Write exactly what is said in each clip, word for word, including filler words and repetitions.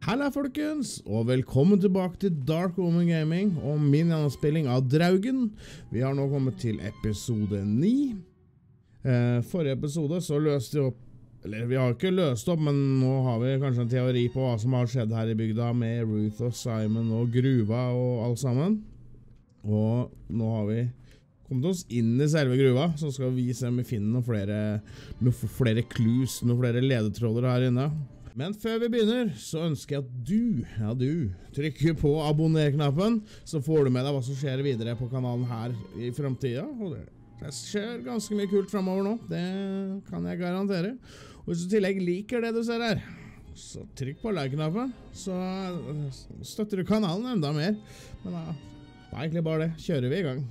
Halla folkens, og velkommen tilbake til Dark Omen Gaming og min gjennomspilling av Draugen. Vi har nå kommet til episode ni. Eh, forrige episode så løste vi opp, eller vi har ikke løst opp, men nå har vi kanskje en teori på hva som har skjedd her i bygda med Ruth og Simon og gruva og alt sammen. Og nå har vi kommet oss inn i selve gruva, så skal vi se om vi finner noen flere, noen flere clues, noen flere ledetråder her inne. Men før vi begynner, så ønsker jeg at du, ja du, trykker på abonner-knappen, så får du med deg hva som skjer videre på kanalen her i fremtiden. Og det, det skjer ganske mye kult fremover nå, det kan jeg garantere. Og hvis du i tillegg liker det du ser her, så trykk på like-knappen, så støtter du kanalen enda mer. Men da, det er egentlig bare det, kjører vi i gang.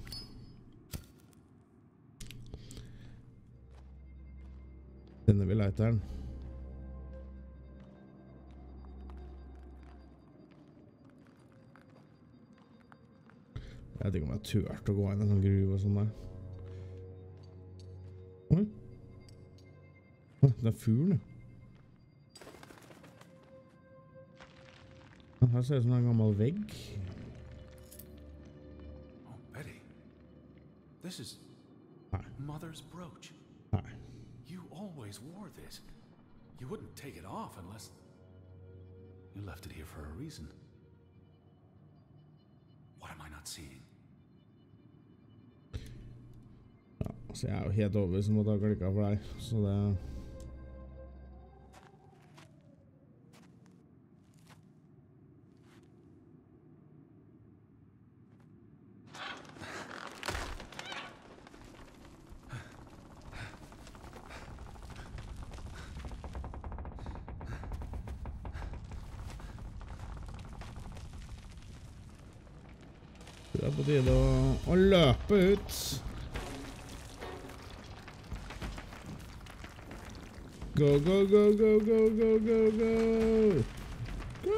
Denne vi lighteren. Jeg vet ikke om jeg tørt å gå inn i en sånn gruve og sånn der. Oi. Oi, det er fuglen, ja. Her ser det ut som en gammel vegg. Oh, Betty. This is Nei. Mother's brooch. Nei. You always wore this. You wouldn't take it off unless you left it here for a reason. What am I not seeing? Ja, altså jeg er jo helt overbevist om at det har klikket for deg, så det... Det er på tide å, å løpe ut. Go, go, go, go, go, go, go, go! Go!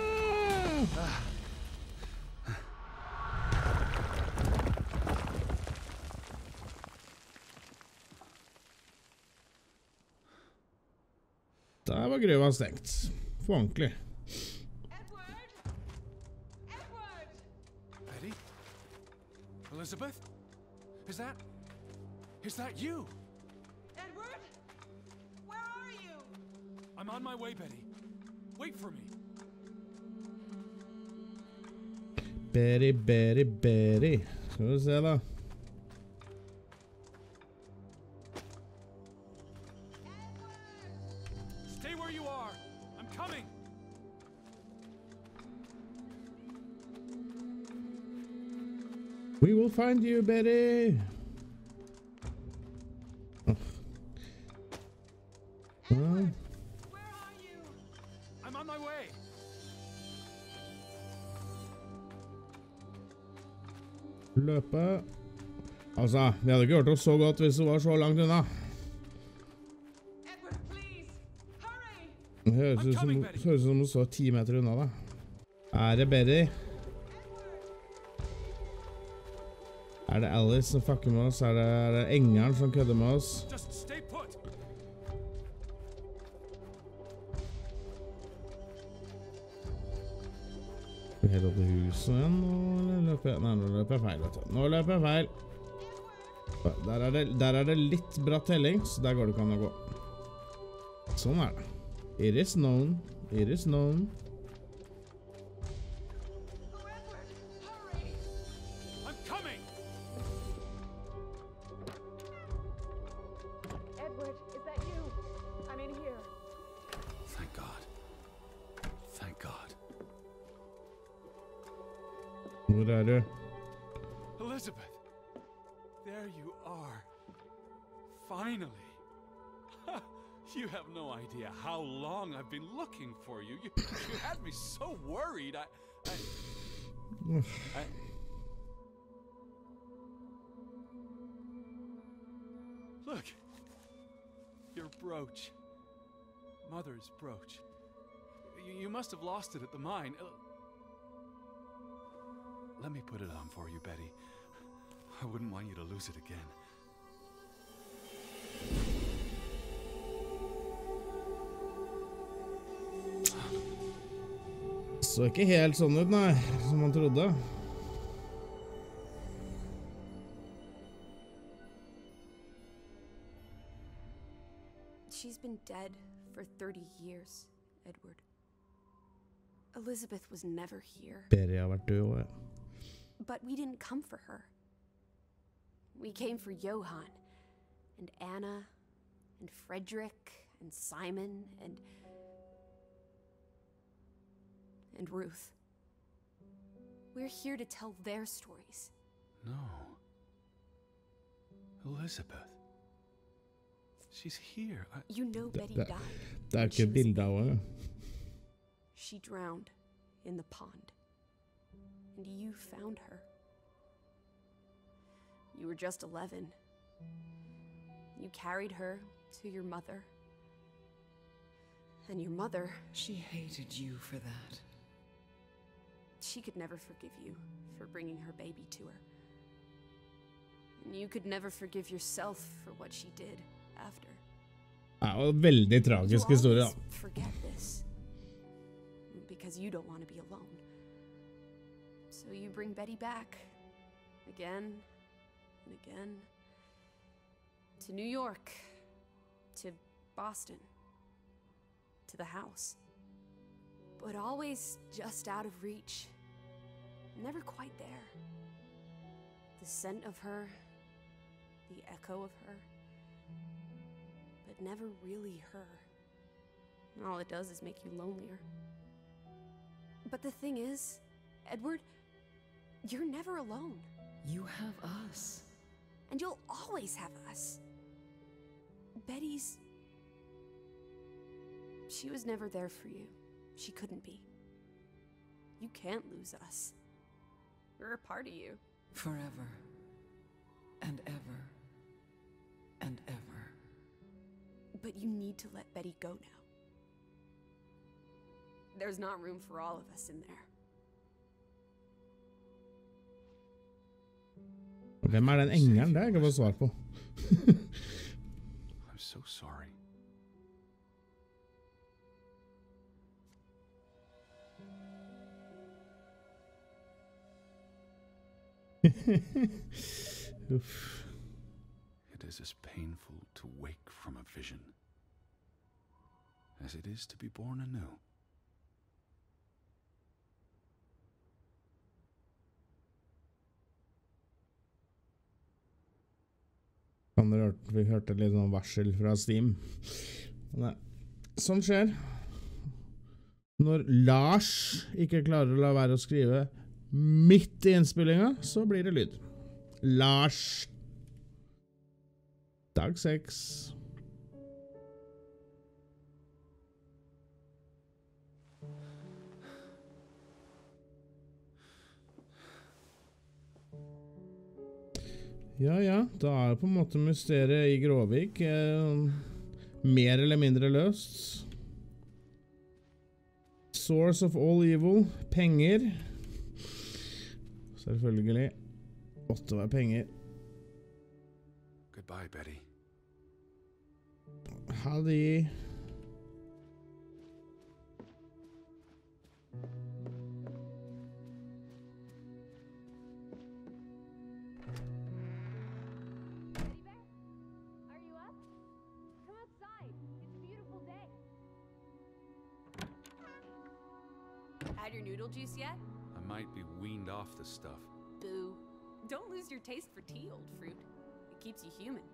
Der var gruva stengt. For ordentlig. Elizabeth? Is that... Is that you? Edward? Where are you? I'm on my way, Betty. Wait for me. Betty, Betty, Betty. Skal vi se da. Stay where you are. I'm coming. We will find you, Betty. Oh. Edward, where are you? I'm on my way. Løpe. Altså, vi hadde ikke hørt oss så godt hvis det var så langt unna. Edward, please, hurry! Det høres ut som, høres ut som du står ti meter unna da. Er det Betty? Er det Alice som fucker med oss? Er det, er det engelen som kødder med oss? Just stay put. Skal vi helt opp til huset igjen, eller løper jeg? Nei, nå løper jeg feil, vet du. Nå løper jeg feil. Der er det, der er det litt bratt telling, så der går det ikke an å gå. Sånn er det. It is known. It is known. Oh, Edward, hurry! I'm coming. Edward, is that you? I'm in here. Thank God. Thank God. Hvor er du? Elizabeth. There you are. Finally. You have no idea how long I've been looking for you. You, you had me so worried. I, I, I... Look. Your brooch. Mother's brooch. You, you must have lost it at the mine. Uh, Let me put it on for you, Betty. I wouldn't want you to lose it again. Så ikke helt sånn ut, nei, som man trodde. She's been dead for thirty years, Edward. Elizabeth was never here. Beri har vært død, ja. But we didn't come for her. We came for Johan, and Anna, and Frederick, and Simon, and... and Ruth. We're here to tell their stories. No. Elizabeth. She's here. I... You know Betty that- died. Det er when she ikke was a bilde av baby. henne. She drowned in the pond. And you found her. You were just eleven. You carried her to your mother. And your mother, She hated you for that. she could never forgive you for bringing her baby to her. And you could never forgive yourself for what she did after. Ja, og veldig You tragisk historie, always da. forget this. Because you don't want to be alone. So you bring Betty back. Again and again. To New York. To Boston. To the house. But always just out of reach. Never quite there. The scent of her. The echo of her. But never really her. All it does is make you lonelier. But the thing is, Edward, you're never alone. You have us. And you'll always have us. Betty's... She was never there for you. She couldn't be. You can't lose us. We're a part of you. Forever. And ever. And ever. But you need to let Betty go now. There's not room for all of us in there. Hvem er den engelen? Det har jeg ikke fått svar på. I'm so sorry. Uff. It is as painful to wake from a vision as it is to be born anew. Kan dere hørte, vi hørte litt sånn varsel fra Steam. Nei. Sånn skjer. Når Lars ikke klarer å la være å skrive midt i innspillinga, så blir det lyd. Lars. Dag seks. Ja, ja, da er på en måte mysteriet i Gråvik eh, mer eller mindre løst. Source of all evil, penger. Selvfølgelig. Åtte var penger. Goodbye, Betty. Ha de. Teddy bear? Are you up? Come outside. It's a beautiful day. Had your noodle juice yet? I might be weaned off the stuff. Boo. Don't lose your taste for tea, old fruit. It keeps you human.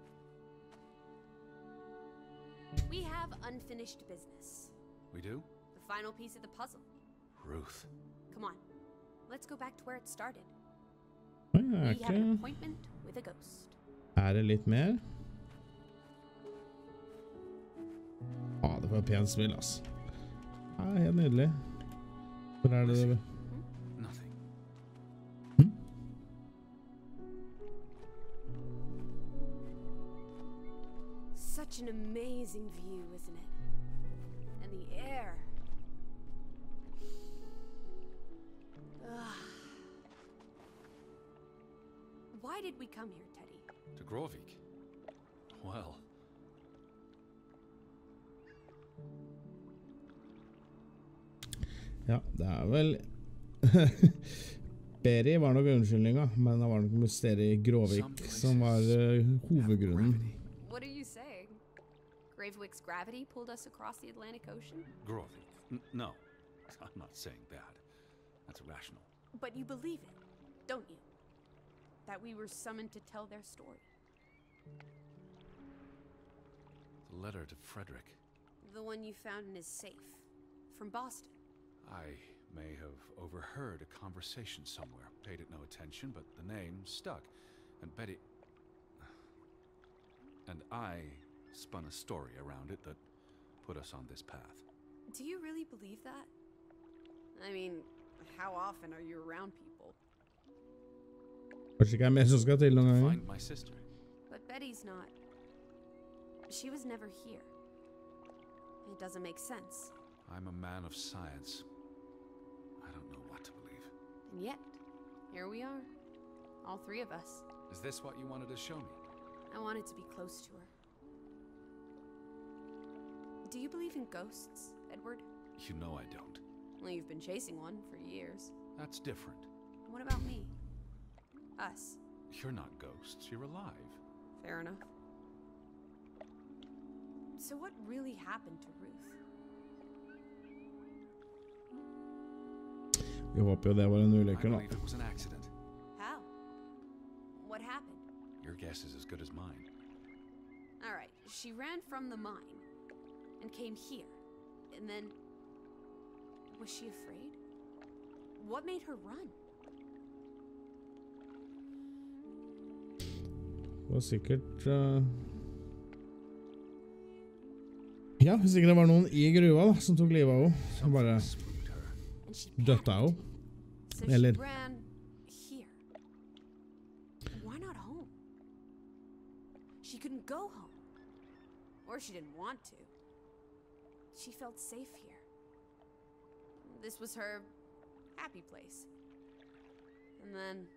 We have unfinished business. We do? The final piece of the puzzle. Ruth. Come on. Let's go back to where it started. Oi, We er, have an ikke, appointment with a ghost. er det litt mer? Ah, det var et pent spill, ass. Ja, helt nydelig. Hvor er det det? Nothing. Such an amazing view, isn't it? And the air. Ugh. Why did we come here, Teddy? To Grovik. Well, Ja, det er vel Berry var nok unnskyldninga, men det var nok mysteriet i Gråvik som var uh, hovedgrunnen. What are you saying? Gravewick's gravity pulled us across the Atlantic Ocean? Grovik. N- no, I'm not saying that. That's irrational. But you believe it, don't you? That we were summoned to tell their story. The letter to Frederick. The one you found in his safe. From Boston. I may have overheard a conversation somewhere, paid it no attention, but the name stuck. And Betty... And I spun a story around it that put us on this path. Do you really believe that? I mean, how often are you around people? Kanskje ikke er mer som skal til noen ganger. Find my sister. But Betty's not. She was never here. It doesn't make sense. I'm a man of science. I don't know what to believe. And yet, here we are. All three of us. Is this what you wanted to show me? I wanted to be close to her. Do you believe in ghosts, Edward? You know I don't. Well, you've been chasing one for years. That's different. What about me? Us. You're not ghosts, you're alive. Fair enough. So what really happened to Ruth? Vi håper jo det var en I ulykke da. believe it was an accident. How? What happened? Your guess is as good as mine. All right, she ran from the mine and came here. And then... Was she afraid? What made her run? Det var sikkert... Uh... Ja, sikkert det var noen i gruva da, som tok livet av henne. Som bare Spooked her. And she døtte av panicked. henne. So Eller- she ran here. Why not home? She couldn't go home. Or she didn't want to. She felt safe here. This was her happy place. And then...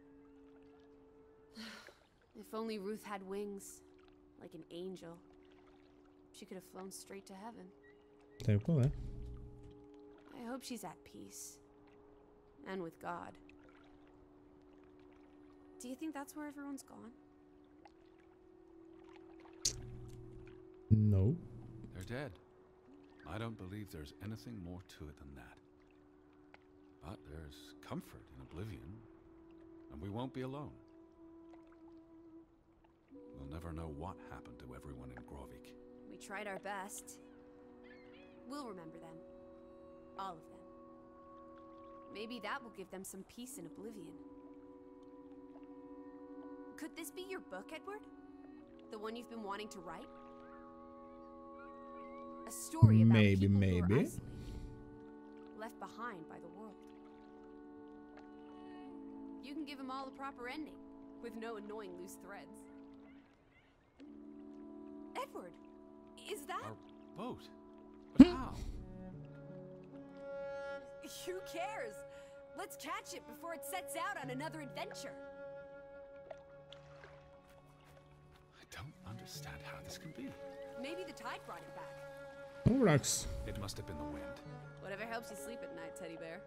If only Ruth had wings, like an angel, she could have flown straight to heaven. Tenk på det. I hope she's at peace. And with God. Do you think that's where everyone's gone? No. They're dead. I don't believe there's anything more to it than that. But there's comfort in oblivion, and we won't be alone. We'll never know what happened to everyone in Grovik. We tried our best. We'll remember them. All of them. Maybe that will give them some peace in oblivion. Could this be your book, Edward? The one you've been wanting to write? A story about Maybe, people who are maybe. isolated, left behind by the world. You can give them all a proper ending, with no annoying loose threads. Edward, is that... Our boat? But how? Who cares? Let's catch it before it sets out on another adventure. I don't understand how this can be. Maybe the tide brought it back. Overlaks. It must have been the wind. Whatever helps you sleep at night, teddy bear.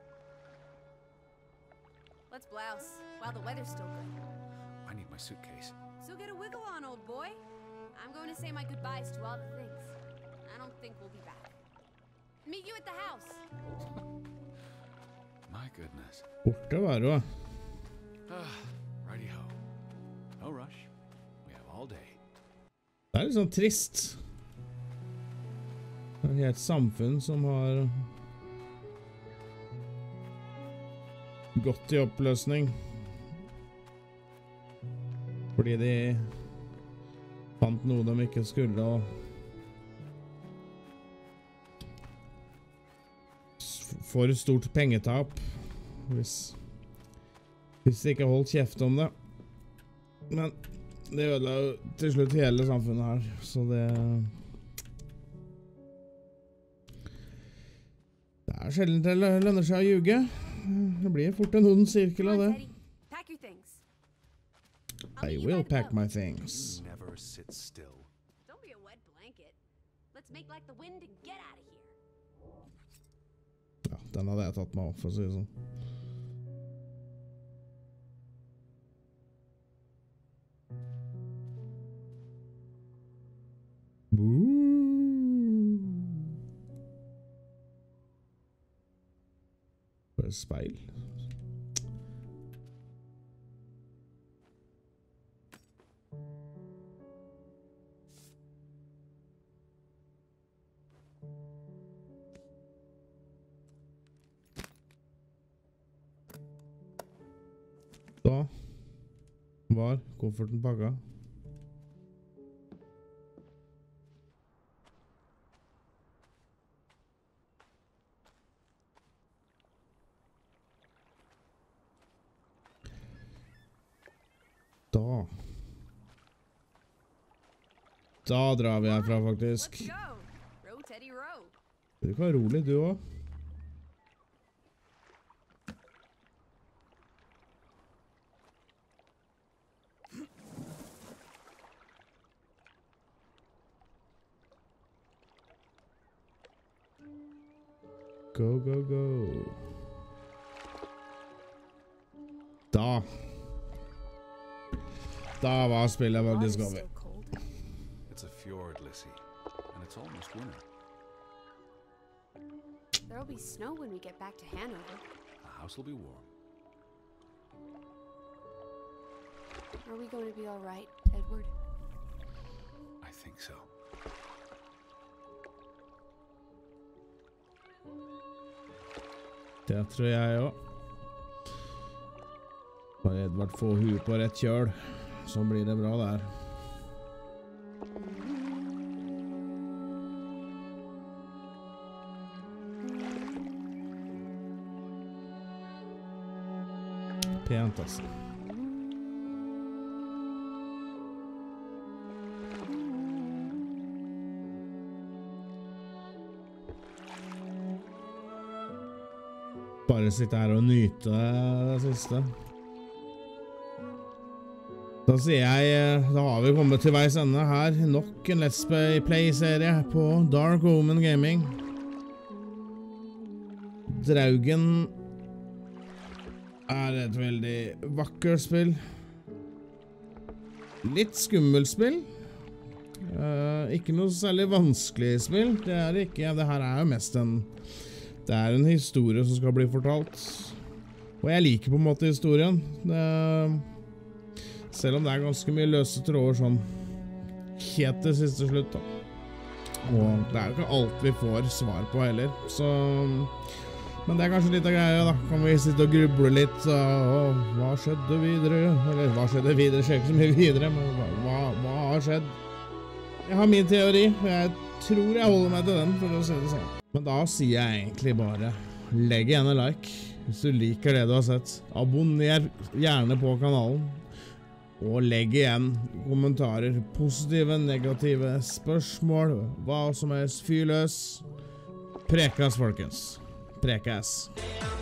Let's blouse, while the weather's still good. I need my suitcase. So get a wiggle on, old boy. I'm going to say my goodbyes to all the things. I don't think we'll be back. Meet you at the house. My goodness. Borte var du da. Ah, righty-ho. No rush. We have all day. Det er litt sånn trist. Det er et samfunn som har gått i oppløsning. Fordi de fant noe de ikke skulle, og s- for stort pengetap hvis, hvis de ikke holdt kjeft om det. Men det ødela jo til slutt hele samfunnet her, så det det er sjelden det lø- lønner seg å ljuge. Det blir fort en ond sirkel Come av on, det. Teddy. Pack your things. I'll I meet you will by the pack boat. my things. Never sit still. Don't be a wet blanket. Let's make like the wind and get out of here. Ja, Den hadde jeg tatt meg av, for å si det sånn. Bare speil. Da var kofferten pakka. Da Da drar vi herfra, faktisk. Let's go! Row, Teddy, row! Du kan rolig, du også. Go, go, go. Da. Da var spillet faktisk Water's over. so cold. It's a fjord, Lissy, and it's almost winter. There'll be snow when we get back to Hanover. The house will be warm. Are we going to be all right, Edward? I think so. Det tror jeg også. Bare Edvard få huet på rett kjøl, så blir det bra der. Pent, altså. Bare sitte her og nyte det siste. Da sier jeg, da har vi kommet til veis ende her. Nok en Let's Play-serie på Dark Omen Gaming. Draugen er et veldig vakkert spill. Litt skummelt spill. Uh, ikke noe særlig vanskelig spill. Det er det ikke. Det her er jo mest en... Det er en historie som skal bli fortalt. Og jeg liker på en måte historien. Det, selv om det er ganske mye løse tråder sånn helt til siste slutt da. Og det er jo ikke alt vi får svar på heller. Så, men det er kanskje litt av greia da. Kan vi sitte og gruble litt. Og, hva skjedde videre? Eller hva skjedde videre? Skjer ikke så mye videre, men hva, hva har skjedd? Jeg har min teori, og jeg tror jeg holder meg til den, for å si det sånn. Men da sier jeg egentlig bare, legg igjen en like, hvis du liker det du har sett. Abonner gjerne på kanalen, og legg igjen kommentarer, positive, negative, spørsmål, hva som helst, fyr løs. Prekas, folkens. Prekas.